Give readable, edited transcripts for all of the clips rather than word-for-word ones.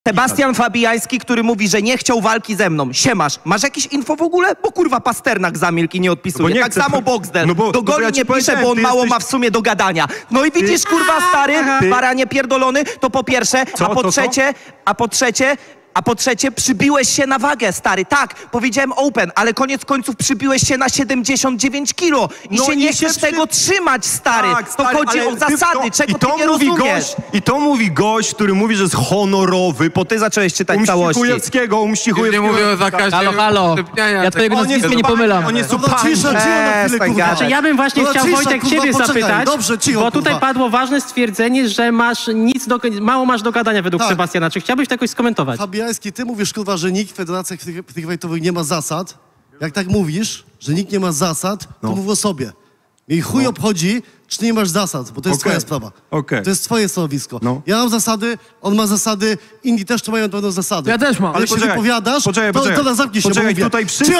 Sebastian Fabijański, który mówi, że nie chciał walki ze mną. Siemasz, masz jakieś info w ogóle? Bo kurwa Pasternak zamilkł i nie odpisuje. Tak samo Boxdel. Do goli nie pisze, bo on mało ma w sumie do gadania. No i widzisz, kurwa, stary, baranie pierdolony, to po pierwsze, a po trzecie przybiłeś się na wagę, stary. Tak, powiedziałem open, ale koniec końców przybiłeś się na 79 kilo i się nie chcesz tego trzymać, stary. Tak, stary, to chodzi o zasady, czego ty nie rozumiesz. I to mówi gość, który mówi, że jest honorowy. Bo ty zacząłeś czytać całości. Umścichujewskiego. Nie mówię o zakazie. Halo. Ja twojego nazwiska nie pomylam. On jest Ja bym właśnie chciał, Wojtek, ciebie zapytać, bo tutaj padło ważne stwierdzenie, że mało masz do gadania według Sebastiana. Czy chciałbyś to jakoś skomentować? Fabijański, ty mówisz, kurwa, że nikt w federacjach freakfightowych nie ma zasad. Jak tak mówisz, że nikt nie ma zasad, to mów o sobie. I chuj obchodzi, czy nie masz zasad, bo to jest twoja sprawa. To jest twoje stanowisko. Ja mam zasady, on ma zasady, inni też to mają pewne zasady. Ja też mam. Ale jeśli wypowiadasz, to zamknij się, bo mówię. Tutaj wszyscy...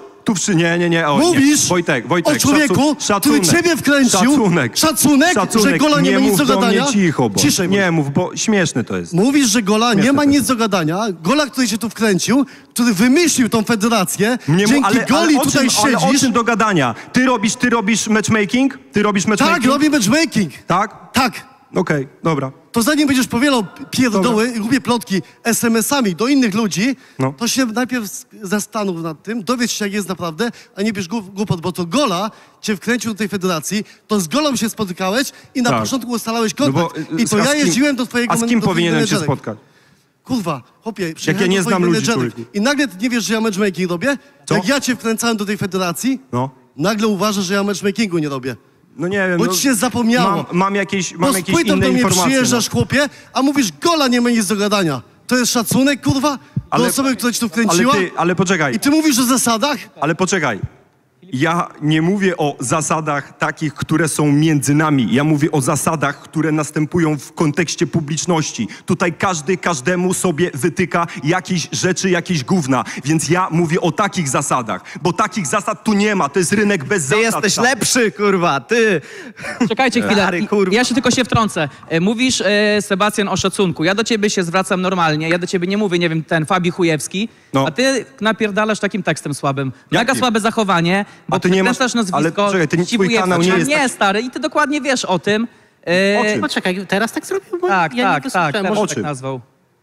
Nie. Mówisz Wojtek, o człowieku, który ciebie wkręcił. Szacunek, że Gola nie ma nic do gadania. Ciszej, nie mów, bo śmieszne to jest. Mówisz, że Gola nie ma nic do gadania. Gola, który się tu wkręcił, który wymyślił tą federację, dzięki Goli tutaj siedzisz. Ale o czym do gadania? Ty robisz matchmaking? Tak, robię matchmaking. Tak? Tak. Okej, dobra. To zanim będziesz powielał pierdoły i głupie plotki SMS-ami do innych ludzi, to się najpierw zastanów nad tym, dowiedz się, jak jest naprawdę, a nie bierz głupot, bo to Gola cię wkręcił do tej federacji, to z Golą się spotykałeś i na początku ustalałeś kontakt. I to ja jeździłem do twojego... A z kim powinienem się spotkać? Kurwa, chłopie, jak ja nie znam ludzi, człowieku. I nagle ty nie wiesz, że ja matchmaking robię? Jak ja cię wkręcałem do tej federacji, nagle uważasz, że ja matchmakingu nie robię. No nie wiem, bo ci się zapomniało. Mam jakieś inne do mnie informacje. Przyjeżdżasz, chłopie, a mówisz, Gola nie ma nic do gadania. To jest szacunek, kurwa, do osoby, która ci tu wkręciła? Ale poczekaj. I ty mówisz o zasadach? Ale poczekaj. Ja nie mówię o zasadach takich, które są między nami. Ja mówię o zasadach, które następują w kontekście publiczności. Tutaj każdy każdemu sobie wytyka jakieś rzeczy, jakieś gówna. Więc ja mówię o takich zasadach. Bo takich zasad tu nie ma. To jest rynek bez zasad. Ty jesteś lepszy, kurwa, ty. Czekajcie chwilę. Ja się wtrącę. Mówisz, Sebastian, o szacunku. Ja do ciebie się zwracam normalnie. Ja do ciebie nie mówię, nie wiem, ten Fabi Chujewski. A ty napierdalasz takim tekstem słabym. Mega słabe zachowanie. Bo ty nie masz nazwisko, ale czekaj, twój kanał nie jest... Nie, stary, i ty dokładnie wiesz o tym. O czym? Poczekaj, teraz tak zrobił? Tak, może tak nazwał.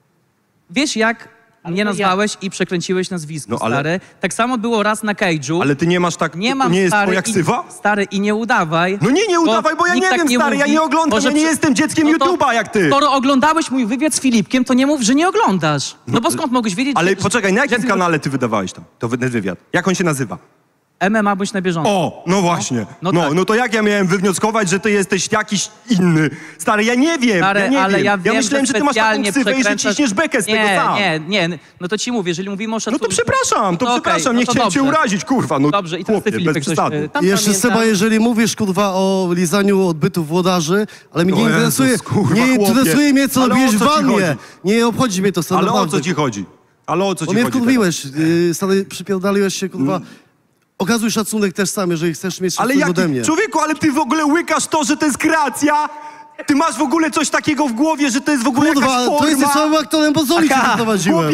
Wiesz, jak mnie nazwałeś i przekręciłeś nazwisko, stary. Tak samo było raz na Cage'u. Ale ty nie masz tak... Nie jest twoja ksywa? Stary, i nie udawaj. No nie udawaj, bo ja nie wiem, stary, ja nie oglądam, ja nie jestem dzieckiem YouTube'a jak ty. Skoro oglądałeś mój wywiad z Filipkiem, to nie mów, że nie oglądasz. No bo skąd mogłeś wiedzieć... Ale poczekaj, na jakim kanale ty wydawałeś to wywiad? Jak on się nazywa? MMA bądź na bieżąco. O, no właśnie. No to jak ja miałem wywnioskować, że ty jesteś jakiś inny? Stary, ja nie wiem, ale ja wiem, myślałem, że ty masz taką ksywę i że ciśniesz bekę z tego sam. Nie. No to ci mówię, jeżeli mówimy o szacunku... No to przepraszam, nie chciałem cię urazić, kurwa. No, dobrze, i teraz ty, Filipek, coś... Jeszcze, Seba, jeżeli mówisz, kurwa, o lizaniu odbytów włodarzy, ale mnie nie interesuje, interesuje mnie, co robiłeś w wannie. Nie obchodzi mnie to, stary. Ale o co ci chodzi? Bo mnie wkurwiłeś, stary, przypierdaliłeś się, kurwa... Okazuj szacunek też sam, jeżeli chcesz mieć szacunek ode mnie. Człowieku, ale ty w ogóle łykasz to, że to jest kreacja? Ty masz w ogóle coś takiego w głowie, że to jest w ogóle jakaś forma? To jesteś samym aktorem, bo Zoli cię prowadziłem.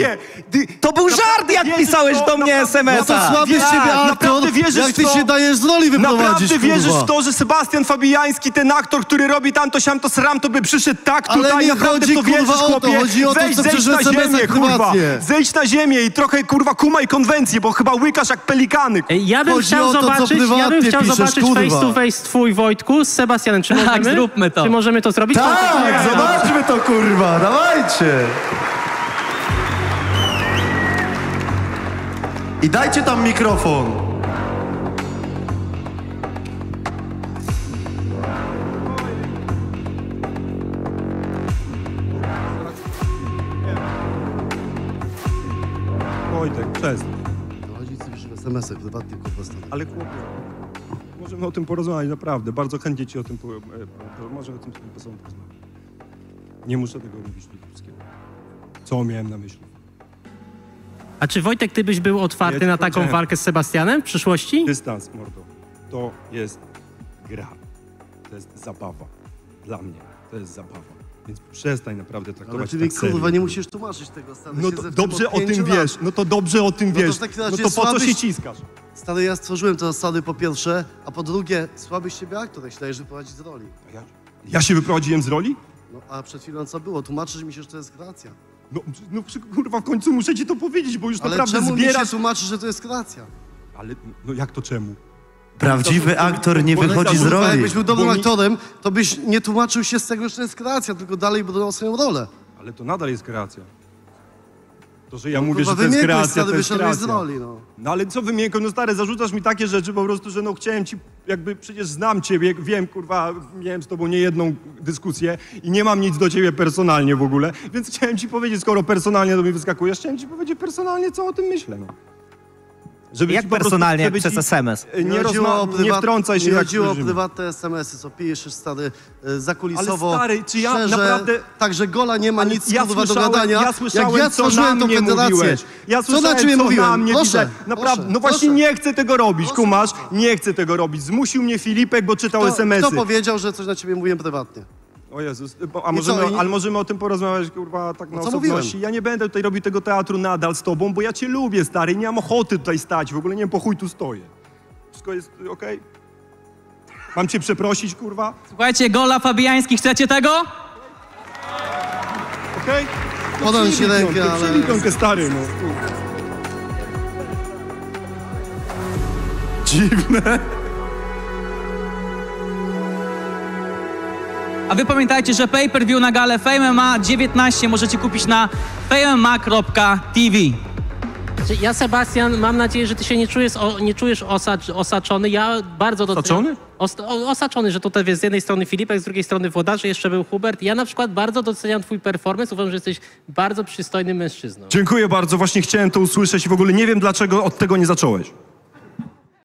To był żart, jak pisałeś do mnie SMS-a. No to słaby z ciebie aktor, jak ty się dajesz z roli wyprowadzić, naprawdę wierzysz w to, że Sebastian Fabijański, ten aktor, który robi tamto, siamto, sram, to by przyszedł tak tutaj, ale nie naprawdę chodzi, to wierzysz, kurwa, chłopie? Chodzi o to, Zejdź na ziemię, kurwa. Zejdź na ziemię i trochę, kurwa, kumaj konwencję, bo chyba łykasz jak pelikany. Ja bym chciał zobaczyć face to face twój, Wojtku, z Sebastianem. Czy możemy? Tak, zróbmy to. Czy możemy to zrobić? Tak, zobaczmy to, kurwa, dawajcie. I dajcie tam mikrofon. Wojtek, przestań. Chodzi coś w SMS-ach, prywatnie, kurwa, stary. Ale chłopie, możemy o tym porozmawiać, naprawdę. Bardzo chętnie ci o tym może o tym porozmawiać. Nie muszę tego mówić wszystkiego. Co miałem na myśli? A czy, Wojtek, ty byś był otwarty na taką walkę z Sebastianem w przyszłości? Dystans, mordo. To jest gra. To jest zabawa. Dla mnie to jest zabawa. Więc przestań naprawdę traktować Ale czyli tak serio. kurwa nie musisz tłumaczyć tego, stary. No to dobrze o tym wiesz, no to dobrze o tym wiesz. No to po co się ciskasz? Stary, ja stworzyłem te zasady po pierwsze, a po drugie, słaby z ciebie aktor, jak się dajesz wyprowadzić z roli. Ja się wyprowadziłem z roli? No a przed chwilą co było? Tłumaczysz mi się, że to jest kreacja. No kurwa, w końcu muszę ci to powiedzieć, bo już Ale naprawdę czemu mi zbierasz... się tłumaczysz, że to jest kreacja? Ale no jak to czemu? Prawdziwy aktor nie wychodzi z Kurwa, roli. jakbyś był dobrym Bo mi- aktorem, to byś nie tłumaczył się z tego, że to jest kreacja, tylko dalej budował swoją rolę. Ale to nadal jest kreacja. To, że ja mówię, Kurwa, że to jest wymiękłeś, kreacja, stary, to jest wyszedłeś z kreacja. roli, no. No ale co wymiękł? No stary, zarzucasz mi takie rzeczy po prostu, że no chciałem ci, jakby przecież znam ciebie, wiem, kurwa, miałem z tobą niejedną dyskusję i nie mam nic do ciebie personalnie w ogóle, więc chciałem ci powiedzieć, skoro personalnie do mnie wyskakujesz, chciałem ci powiedzieć personalnie, co o tym myślę, no. Żeby Jak ci po prostu- personalnie? żeby Przez ci- SMS? Nie wtrącaj się Nie jak chodziło o reżimy. prywatne SMS-y, co pijesz stary zakulisowo. Ale stary, czy ja szczerze, naprawdę- Tak, że Gola nie ma Ale nic ja kurwa do słyszałem- gadania. ja słyszałem, jak ja co na stworzyłem tą mnie federację. mówiłeś. Ja Co na słyszałem, ciebie co mówiłem? na mnie Proszę, widzę. Naprawdę, proszę, no właśnie proszę. nie chcę tego robić, Proszę, kumasz? proszę. Nie chcę tego robić. Zmusił mnie Filipek, bo czytał SMS-y. Kto powiedział, że coś na ciebie mówiłem prywatnie? O Jezus, ale możemy o tym porozmawiać, kurwa, tak na co osobności. mówiłem? Ja nie będę tutaj robił tego teatru nadal z tobą, bo ja cię lubię, stary, i nie mam ochoty tutaj stać. W ogóle nie wiem, po chuj tu stoję. Wszystko jest okej? Mam cię przeprosić, kurwa? Słuchajcie, Gola Fabiański, chcecie tego? Okej? Podam ci przybij rękę, piątkę, ale- przybij piątkę, stary, no. Dziwne. A wy pamiętajcie, że pay-per-view na galę Fame MMA 19 możecie kupić na famema.tv. Ja, Sebastian, mam nadzieję, że ty się nie czujesz osaczony. Ja bardzo doceniam... Osaczony? Osaczony, że tutaj jest z jednej strony Filipek, z drugiej strony Włodarz, jeszcze był Hubert. Ja na przykład bardzo doceniam twój performance. Uważam, że jesteś bardzo przystojnym mężczyzną. Dziękuję bardzo, właśnie chciałem to usłyszeć i w ogóle nie wiem, dlaczego od tego nie zacząłeś.